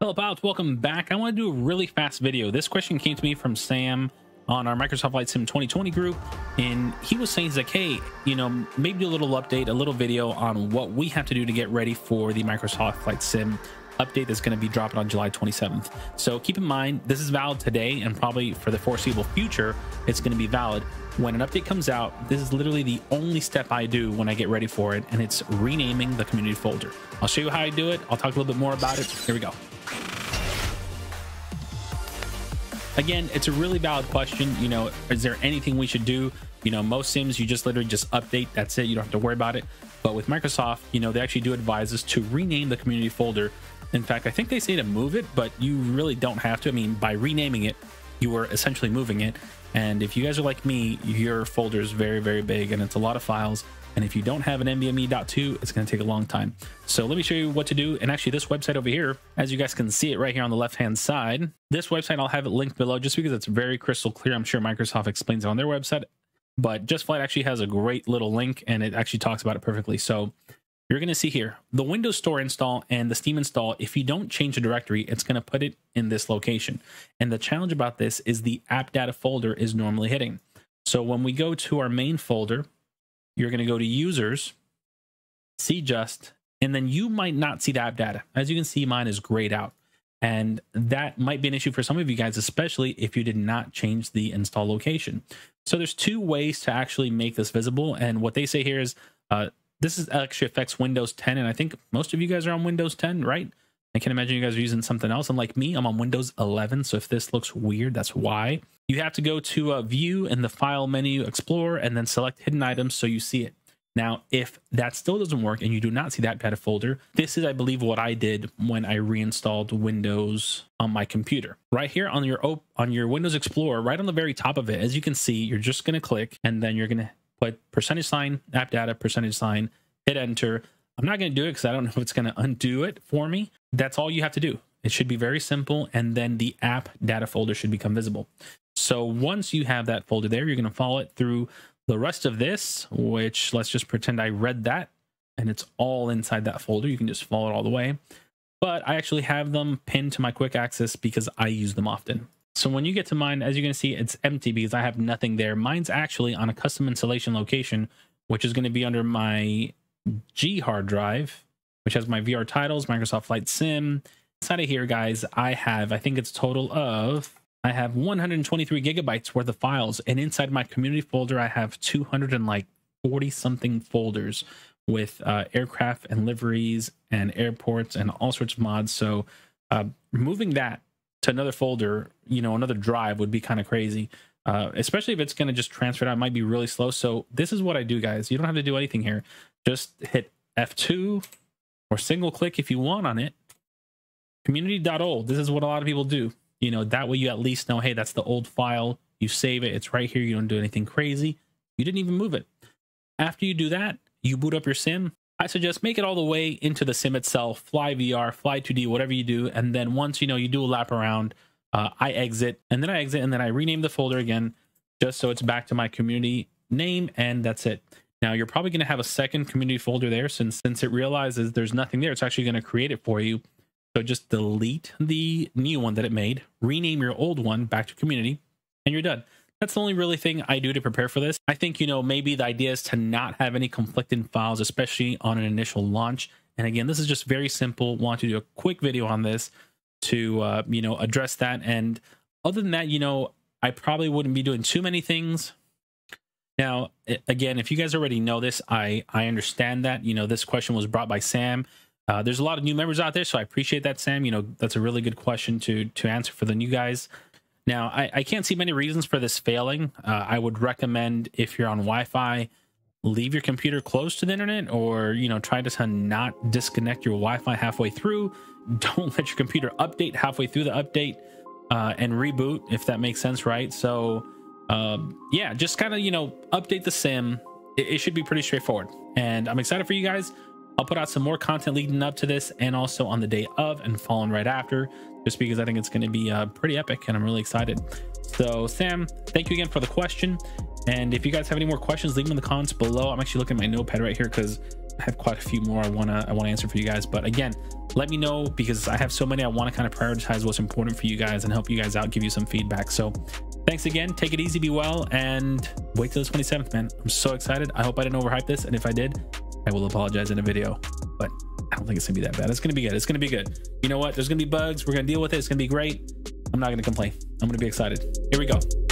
Hello pals, welcome back. I want to do a really fast video. This question came to me from Sam on our Microsoft Flight Sim 2020 group, and he was saying, he's like, hey, maybe do a little update, a little video on what we have to do to get ready for the Microsoft Flight Sim update that's going to be dropping on July 27th. So keep in mind, this is valid today, and probably for the foreseeable future, it's going to be valid. When an update comes out, this is literally the only step I do when I get ready for it, and it's renaming the community folder. I'll show you how I do it. I'll talk a little bit more about it. Here we go. Again, it's a really valid question. Is there anything we should do? Most sims, you just literally just update. That's it. You don't have to worry about it. But with Microsoft, they actually do advise us to rename the community folder. In fact, I think they say to move it, but you really don't have to. I mean, by renaming it, you are essentially moving it. And if you guys are like me, your folder is very, very big and it's a lot of files. And if you don't have an NVMe.2, it's going to take a long time. So let me show you what to do. And actually, this website over here, as you guys can see it right here on the left-hand side, this website, I'll have it linked below just because it's very crystal clear. I'm sure Microsoft explains it on their website, but Just Flight actually has a great little link and it actually talks about it perfectly. So you're going to see here, the Windows Store install and the Steam install, if you don't change the directory, it's going to put it in this location. And the challenge about this is the APPDATA folder is normally hitting. So when we go to our main folder, you're going to go to users, see just, and then you might not see the APPDATA. As you can see, mine is grayed out. And that might be an issue for some of you guys, especially if you did not change the install location. So there's two ways to actually make this visible. And what they say here is, this is actually affects Windows 10. And I think most of you guys are on Windows 10, right? I can't imagine you guys are using something else. And like me, I'm on Windows 11. So if this looks weird, that's why. You have to go to View in the File menu, Explore, and then select Hidden Items so you see it. Now, if that still doesn't work and you do not see that APPDATA folder, this is, I believe, what I did when I reinstalled Windows on my computer. Right here on your Windows Explorer, right on the very top of it, as you can see, you're just going to click, and then you're going to put %, APPDATA, %, hit Enter. I'm not going to do it because I don't know if it's going to undo it for me. That's all you have to do. It should be very simple, and then the APPDATA folder should become visible. So once you have that folder there, you're going to follow it through the rest of this, which let's just pretend I read that, and it's all inside that folder. You can just follow it all the way. But I actually have them pinned to my quick access because I use them often. So when you get to mine, as you can see, it's empty because I have nothing there. Mine's actually on a custom installation location, which is going to be under my G hard drive, which has my VR titles, Microsoft Flight Sim. Inside of here, guys, I think it's total of, I have 123 gigabytes worth of files, and inside my community folder, I have 240 something folders with aircraft and liveries and airports and all sorts of mods. So moving that to another folder, another drive would be kind of crazy, especially if it's going to just transfer it out. It might be really slow. So this is what I do, guys. You don't have to do anything here. Just hit F2 or single click if you want on it. Community.old. This is what a lot of people do. That way you at least know, hey, that's the old file. You save it. It's right here. You don't do anything crazy. You didn't even move it. After you do that, you boot up your sim. I suggest make it all the way into the sim itself, fly VR, fly 2D, whatever you do. And then once, you do a lap around, I exit, and then I rename the folder again, just so it's back to my community name, and that's it. Now, you're probably going to have a second community folder there since it realizes there's nothing there. It's actually going to create it for you. So just delete the new one that it made, rename your old one back to community, and you're done. That's the only really thing I do to prepare for this. I think, maybe the idea is to not have any conflicting files, especially on an initial launch. And again, this is just very simple. Want to do a quick video on this to, address that. And other than that, I probably wouldn't be doing too many things. Now, again, if you guys already know this, I understand that, this question was brought by Sam. There's a lot of new members out there, so I appreciate that, Sam. That's a really good question to answer for the new guys. Now, I can't see many reasons for this failing. I would recommend, if you're on Wi-Fi, leave your computer close to the internet, or, try to not disconnect your Wi-Fi halfway through. Don't let your computer update halfway through the update and reboot, if that makes sense, right? So, yeah, just kind of, update the sim. It should be pretty straightforward. And I'm excited for you guys. I'll put out some more content leading up to this and also on the day of and following right after, just because I think it's going to be pretty epic and I'm really excited. So Sam, thank you again for the question. And if you guys have any more questions, leave them in the comments below. I'm actually looking at my notepad right here because I have quite a few more I want to answer for you guys, but again, let me know, because I have so many. I want to kind of prioritize what's important for you guys and help you guys out, give you some feedback. So thanks again, take it easy, be well, and wait till the 27th, man. I'm so excited. I hope I didn't overhype this, and if I did, I will apologize in a video, but I don't think it's gonna be that bad. It's gonna be good. It's gonna be good. You know what? There's gonna be bugs. We're gonna deal with it. It's gonna be great. I'm not gonna complain. I'm gonna be excited. Here we go.